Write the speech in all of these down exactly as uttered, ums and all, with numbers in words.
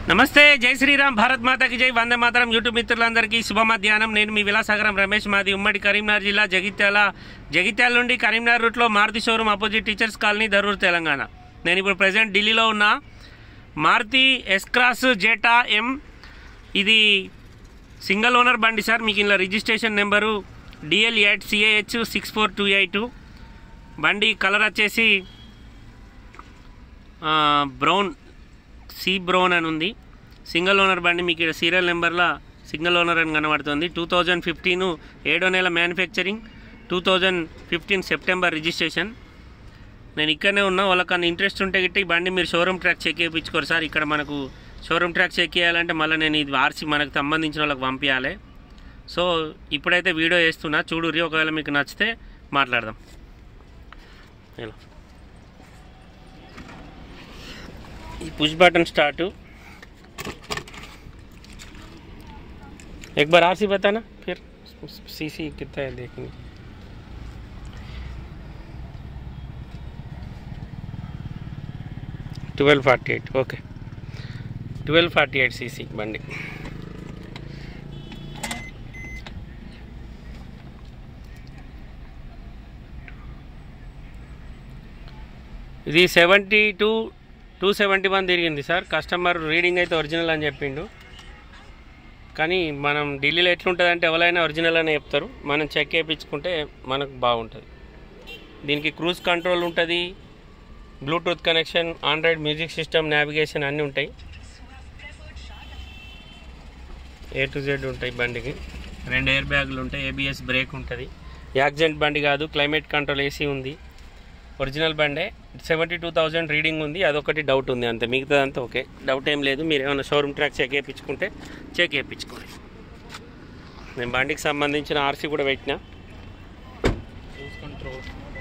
నమస్తే, జై శ్రీరామ్, భారత్ మాతాకి జై, వందే మాతరం. యూట్యూబ్ మిత్రులందరికీ శుభ మధ్యాహ్నం. నేను మీ విలాసాగరం రమేష్. మాది ఉమ్మడి కరీంనగర్ జిల్లా జగిత్యాల. జగిత్యాల నుండి కరీంనగర్ రూట్లో Maruti showroom opposite teachers colony, Dharur, Telangana. నేను ఇప్పుడు ప్రజెంట్ ఢిల్లీలో ఉన్న Maruti S cross Zeta M. ఇది సింగిల్ ఓనర్ బండి సార్. మీకు ఇలా registration number DL eight CAH six four two eight. బండి కలర్ వచ్చేసి బ్రౌన్, సీ బ్రౌన్ అని ఉంది. సింగిల్ ఓనర్ బండి. మీకు ఇక్కడ సీరియల్ నెంబర్లో సింగిల్ ఓనర్ అని కనబడుతుంది. టూ థౌజండ్ ఫిఫ్టీన్ ఏడో నెల manufacturing, two thousand fifteen September registration. నేను ఇక్కడనే ఉన్నా. వాళ్ళకన్నా ఇంట్రెస్ట్ ఉంటే గిట్ట ఈ బండి మీరు షోరూమ్ ట్రాక్ చెక్ చేయించుకోరు సార్. ఇక్కడ మనకు షోరూమ్ ట్రాక్ చెక్ చేయాలంటే మళ్ళీ నేను ఇది ఆర్సీ మనకు సంబంధించిన వాళ్ళకి పంపించాలి. సో ఇప్పుడైతే వీడియో వేస్తున్నా, చూడుర్రి. ఒకవేళ మీకు నచ్చితే మాట్లాడదాం. ఇలా ఈ पुश बटन स्टार्ट. एक बार आरसी बताना, फिर सीसी कितना है देखेंगे. Twelve forty eight okay, twelve forty eight CC बंडी. ఇది seventy two two seventy one తిరిగింది సార్. కస్టమర్ రీడింగ్ అయితే ఒరిజినల్ అని చెప్పిండు, కానీ మనం ఢిల్లీలో ఎట్లుంటుందంటే ఎవరైనా ఒరిజినల్ అని చెప్తారు. మనం చెక్ చేయించుకుంటే మనకు బాగుంటుంది. దీనికి క్రూజ్ కంట్రోల్ ఉంటుంది, bluetooth connection, android music system, navigation అన్నీ ఉంటాయి. ఏ టు జెడ్ ఉంటాయి బండికి. రెండు ఎయిర్ బ్యాగులు ఉంటాయి, ఏబిఎస్ బ్రేక్ ఉంటుంది. యాక్సిడెంట్ బండి కాదు, క్లైమేట్ కంట్రోల్ ఏసీ ఉంది. ఒరిజినల్ బండే. సెవెంటీ టూ థౌజండ్ రీడింగ్ ఉంది. అదొకటి డౌట్ ఉంది అంతే, మిగతాదంతా ఓకే, డౌట్ ఏం లేదు. మీరు ఏమైనా షోరూమ్ ట్రాక్ చెక్ చేయించుకుంటే చెక్ చేయించుకోండి. నేను బండికి సంబంధించిన ఆర్సీ కూడా పెట్టినా. కంట్రోల్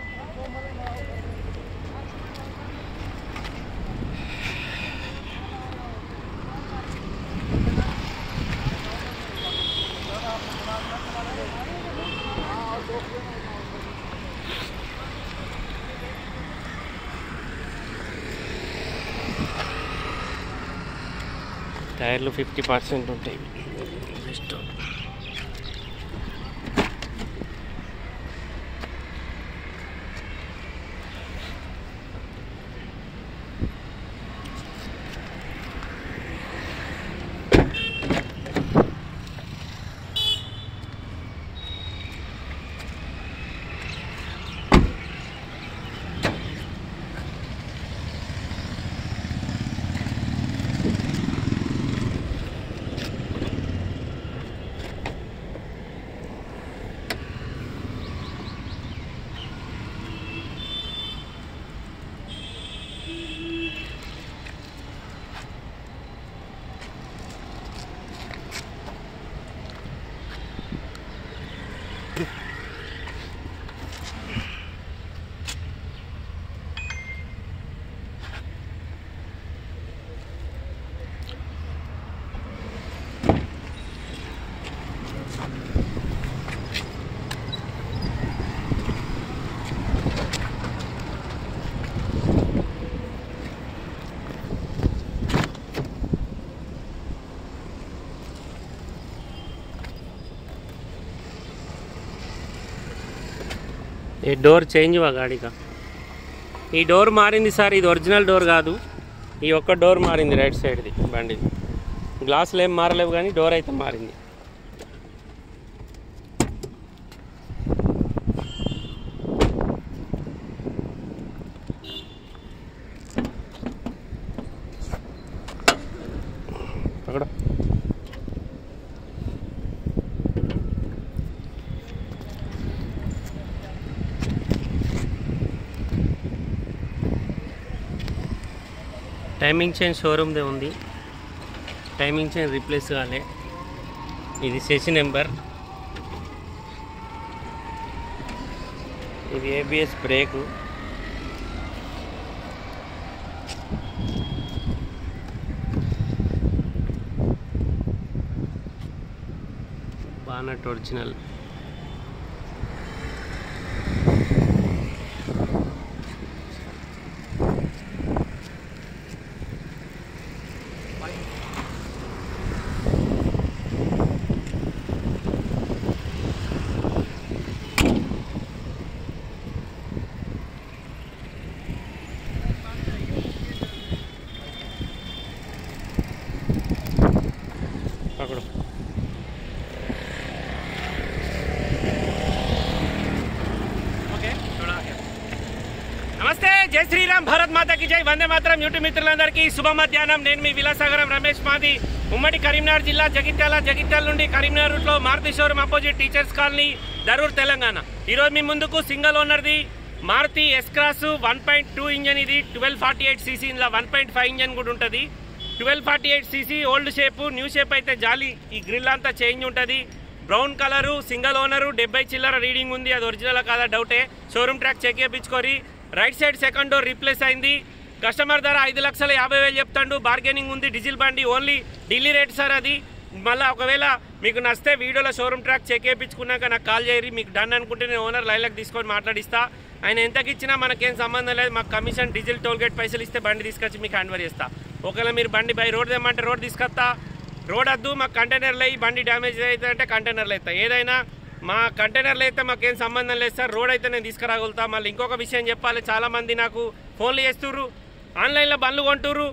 టైర్లు ఫిఫ్టీ పర్సెంట్ ఉంటాయి. బెస్ట్. ये डोर चेंज हुआ गाड़ी का. ఈ డోర్ మారింది సార్. ఇది ఒరిజినల్ డోర్ కాదు. ఈ ఒక్క డోర్ మారింది రైట్ సైడ్ది బండి. గ్లాసులు ఏం మారలేవు కానీ డోర్ అయితే మారింది. అక్కడ టైమింగ్ చైన్ షోరూమ్దే ఉంది. టైమింగ్ చైన్ రీప్లేస్ కాలే. ఇది సెసి నెంబర్. ఇది ఏబిఎస్ బ్రేకు. Bonnet original. జై శ్రీరామ్, భారత్ మాతాకి జై, వందే మాతరం. యూట్యూబ్ మిత్రులందరికీ శుభ మధ్యాహ్నం. నేను మీ విలాసాగరం రమేష్. మాది ఉమ్మడి కరీంనగర్ జిల్లా జగిత్యాల. జగిత్యాల నుండి కరీంనగర్ రూట్లో Maruti showroom opposite teachers colony, Dharur, Telangana. ఈరోజు మీ ముందుకు సింగల్ ఓనర్ది Maruti S cross one point two engine. ఇది ట్వెల్వ్ ఫార్టీ ఎయిట్ సీసీ. ఇందులో వన్ పాయింట్ ఫైవ్ ఇంజన్ కూడా ఉంటుంది. Twelve forty eight CC old shape. New shape అయితే జాలి. ఈ గ్రిల్ అంతా చేంజ్ ఉంటుంది. బ్రౌన్ కలరు, సింగల్ ఓనరు, డెబ్బై చిల్లర రీడింగ్ ఉంది. అది ఒరిజినల్ కాదా డౌటే. షోరూమ్ ట్రాక్ చెక్ చేయించుకోరి. Right side second door replace అయింది. కస్టమర్ ధర ఐదు లక్షల యాభై వేలు చెప్తాడు. బార్గెనింగ్ ఉంది. డీజిల్ బండి, ఓన్లీ ఢిల్లీ రేట్ సార్ అది. మళ్ళీ ఒకవేళ మీకు నచ్చితే వీడియోలో షోరూమ్ ట్రాక్ చెక్ చేయించుకున్నాక నాకు కాల్ చేయరి. మీకు డన్ అనుకుంటే నేను ఓనర్ లైన్లకు తీసుకొని మాట్లాడిస్తా. ఆయన ఎంతకి ఇచ్చినా మనకేం సంబంధం లేదు. మాకు కమిషన్, డీజిల్, టోల్ గేట్ పైసలు ఇస్తే బండి తీసుకొచ్చి మీకు హ్యాండ్ ఓవర్ చేస్తా. ఒకవేళ మీరు బండి బై రోడ్ తెమ్మంటే రోడ్ తీసుకొస్తా. రోడ్ వద్దు, మాకు కంటైనర్లు అయ్యి బండి డ్యామేజ్ అవుతుందంటే కంటైనర్లు అవుతాయి. ఏదైనా మా కంటైనర్లు అయితే మాకేం సంబంధం లేదు సార్. రోడ్ అయితే నేను తీసుకురాగలుగుతా. మళ్ళీ ఇంకొక విషయం చెప్పాలి. చాలామంది నాకు ఫోన్లు చేస్తుర్రు, ఆన్లైన్లో బండ్లు కొంటుర్రు.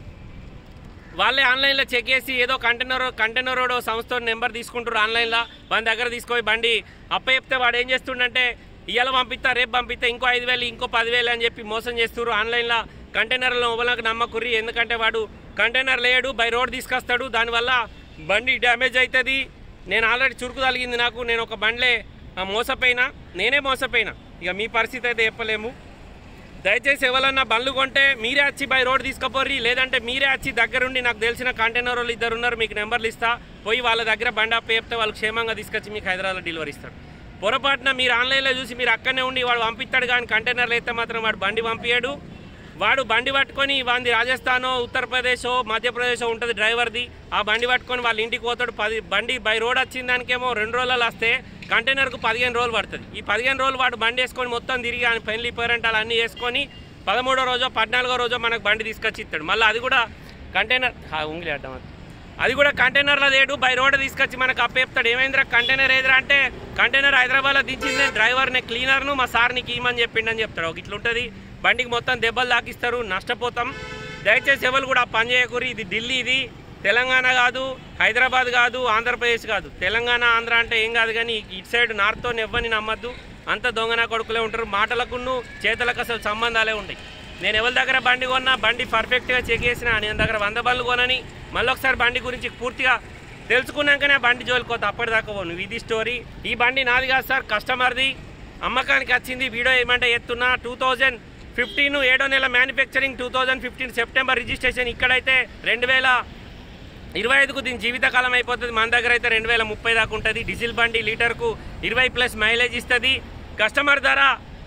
వాళ్ళే ఆన్లైన్లో చెక్ చేసి ఏదో కంటైనర్ కంటైనర్ రోడ్ సంస్థ నెంబర్ తీసుకుంటారు ఆన్లైన్లో. మన దగ్గర తీసుకొని బండి అప్ప చెప్తే వాడు ఏం చేస్తుండంటే ఇవాళ పంపిస్తా, రేపు పంపిస్తా, ఇంకో ఐదు వేలు ఇంకో పదివేలు అని చెప్పి మోసం చేస్తున్నారు. ఆన్లైన్లో కంటైనర్లో ఇవ్వడానికి నమ్మకుర్రి. ఎందుకంటే వాడు కంటైనర్ లేడు, బై రోడ్ తీసుకొస్తాడు. దానివల్ల బండి డ్యామేజ్ అవుతుంది. నేను ఆల్రెడీ చురుకు తగిలింది నాకు. నేను ఒక బండ్లే మోసపోయినా, నేనే మోసపోయినా. ఇక మీ పరిస్థితి అయితే చెప్పలేము. దయచేసి ఎవరన్నా బండ్లు కొంటే మీరే వచ్చి బై రోడ్ తీసుకుపోర్రి. లేదంటే మీరే వచ్చి దగ్గరుండి, నాకు తెలిసిన కంటైనర్ వాళ్ళు ఇద్దరు ఉన్నారు, మీకు నెంబర్లు ఇస్తా. పోయి వాళ్ళ దగ్గర బండి అప్ప చెప్తే వాళ్ళు క్షేమంగా తీసుకొచ్చి మీకు హైదరాబాద్లో డెలివరీ ఇస్తాడు. పొరపాటున మీరు ఆన్లైన్లో చూసి మీరు అక్కడనే ఉండి వాడు పంపిస్తాడు, కానీ కంటైనర్లు అయితే మాత్రం వాడు బండి పంపించాడు. వాడు బండి పట్టుకొని వాంది రాజస్థానో, ఉత్తరప్రదేశో, మధ్యప్రదేశో ఉంటుంది డ్రైవర్ది. ఆ బండి పట్టుకొని వాళ్ళ ఇంటికి పోతాడు. పది బండి బై రోడ్ వచ్చిన దానికేమో రెండు రోజులు వస్తే కంటైనర్కు పదిహేను రోజులు పడుతుంది. ఈ పదిహేను రోజులు వాడు బండి వేసుకొని మొత్తం తిరిగి ఆయన పెళ్లి పేరెంటాలు అన్నీ వేసుకొని పదమూడో రోజో పద్నాలుగో రోజో మనకు బండి తీసుకొచ్చి ఇస్తాడు. మళ్ళీ అది కూడా కంటైనర్ ఉంగిలి అడ్డం అది కూడా కంటైనర్లో లేడు, బై రోడ్ తీసుకొచ్చి మనకు అప్పేపుతాడు. ఏమైందిరా కంటైనర్ ఏదిరా అంటే, కంటైనర్ హైదరాబాద్లో దించింది, డ్రైవర్ని, క్లీనర్ను, మా సార్ని కీమని చెప్పిండని చెప్తాడు. ఒక ఇట్లా ఉంటుంది. బండికి మొత్తం దెబ్బలు తాకిస్తారు, నష్టపోతాం. దయచేసి ఎవరు కూడా పని చేయకూరి. ఇది ఢిల్లీ, ఇది తెలంగాణ కాదు, హైదరాబాద్ కాదు, ఆంధ్రప్రదేశ్ కాదు. తెలంగాణ, ఆంధ్ర అంటే ఏం కాదు, కానీ ఇటు సైడ్ నార్త్తో ఎవ్వరిని నమ్మద్దు. అంత దొంగన కొడుకులే ఉంటారు. మాటలకును చేతులకు అసలు సంబంధాలే ఉంటాయి. నేను ఎవరి దగ్గర బండి కొన్నా, బండి పర్ఫెక్ట్గా చెక్ చేసినా, నేను దగ్గర వంద బండ్లు కొనని మళ్ళీ ఒకసారి బండి గురించి పూర్తిగా తెలుసుకున్నాకనే బండి జోలికోతా. అప్పటిదాకా పోను. ఇది స్టోరీ. ఈ బండి నాది కాదు సార్, కస్టమర్ది. అమ్మకానికి వచ్చింది. వీడియో ఏమంటే ఎత్తున్నా. టూ థౌజండ్ ఫిఫ్టీన్ ఏడో నెల manufacturing, two thousand fifteen September registration. ఇక్కడైతే రెండు వేల ఇరవై ఐదుకు దీని జీవితకాలం అయిపోతుంది. మన దగ్గర అయితే రెండు వేల ముప్పై దాకా ఉంటుంది. డీజిల్ బండి, లీటర్కు ఇరవై ప్లస్ మైలేజ్ ఇస్తుంది. కస్టమర్ ధర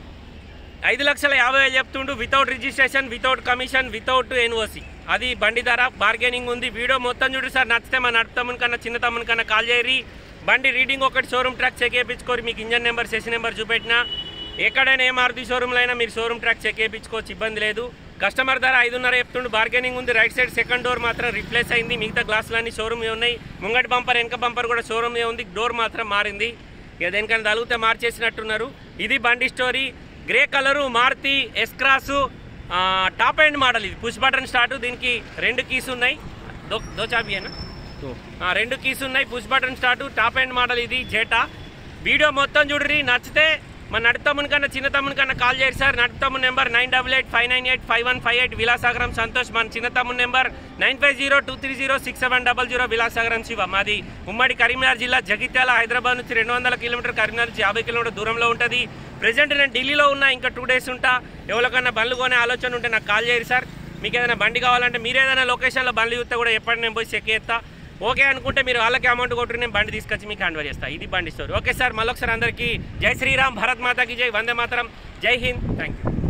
ఐదు లక్షల యాభై వేలు చెప్తుండు. Without registration, without commission, without NOC. అది బండి ధర. బార్గెనింగ్ ఉంది. వీడియో మొత్తం చూడు సార్. నచ్చితే మా నడు తమ్ముని కన్నా చిన్న తమ్ముని కన్నా కాల్ చేయరి. బండి రీడింగ్ ఒకటి షోరూమ్ ట్రాక్ చెక్ చేయించుకోరు. మీకు ఇంజన్ నెంబర్, సెషన్ నెంబర్ చూపెట్టినా ఎక్కడైనా ఏ మారుతి షోరూమ్లో అయినా మీరు షోరూమ్ ట్రాక్ చెక్ చేయించుకోవచ్చు, ఇబ్బంది లేదు. కస్టమర్ ధర ఐదున్నర చెప్తుండు. బార్గెనింగ్ ఉంది. రైట్ సైడ్ సెకండ్ డోర్ మాత్రం రిప్లేస్ అయింది. మిగతా గ్లాసులన్నీ షోరూమ్ ఉన్నాయి. ముంగటి బంపర్, వెనక బంపర్ కూడా షోరూమ్ ఉంది. డోర్ మాత్రం మారింది. ఇక దేనికైనా తగిలితే మార్చేసినట్టున్నారు. ఇది బండి story. Grey colour Maruti S cross top end model. ఇది పుష్ బటన్ స్టార్ట్. దీనికి రెండు కీస్ ఉన్నాయి. దో దో చాబియేనా రెండు కీస్ ఉన్నాయి. Push button start, top end model. ఇది జేటా. వీడియో మొత్తం చూడరి. నచ్చితే మన నడుతమ్ముని కన్నా చిన్న తమ్ముని కన్నా కాల్ చేయరు సార్. నడుతమ్ముని number nine double eight five nine eight five one five eight Vilasagaram Santosh. మన చిన్న తమ్ముని number nine five zero two three zero six seven double zero Vilasagaram Shiva. మాది ఉమ్మడి కరీంనగర్ జిల్లా జగిత్యాల. హైదరాబాద్ నుంచి రెండు వందల కిలోమీటర్, కరీంనగర్ నుంచి యాభై కిలోమీటర్ దూరంలో ఉంటుంది. ప్రెజెంట్ నేను ఢిల్లీలో ఉన్నా. ఇంకా టూ డేస్ ఉంటా. ఎవరికన్నా బండ్లు కొనే ఆలోచన ఉంటే నాకు కాల్ చేయరు సార్. మీకు ఏదైనా బండి కావాలంటే మీరు ఏదైనా లొకేషన్లో బండ్లు చూస్తే కూడా ఎప్పటి నేను పోయి చెక్ చేస్తా. ఓకే అనుకుంటే మీరు వాళ్ళకి అమౌంట్ కొట్టుకుని నేను బండి తీసుకొచ్చి మీకు హ్యాండ్ ఓవర్ చేస్తా. ఇది బండి స్టోరీ. Okay sir. మళ్ళొకసారి అందరికీ జై శ్రీరామ్, భారత్ మాతాకి జై, వందే మాతరం, జై హింద్, థ్యాంక్ యూ.